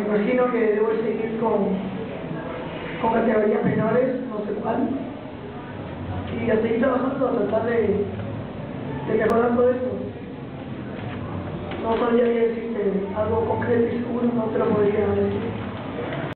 imagino que debo seguir con categorías menores, no sé cuál, y a seguir trabajando a tratar de mejorar todo esto. No sabría bien decirte algo concreto y seguro, no te lo podría decir.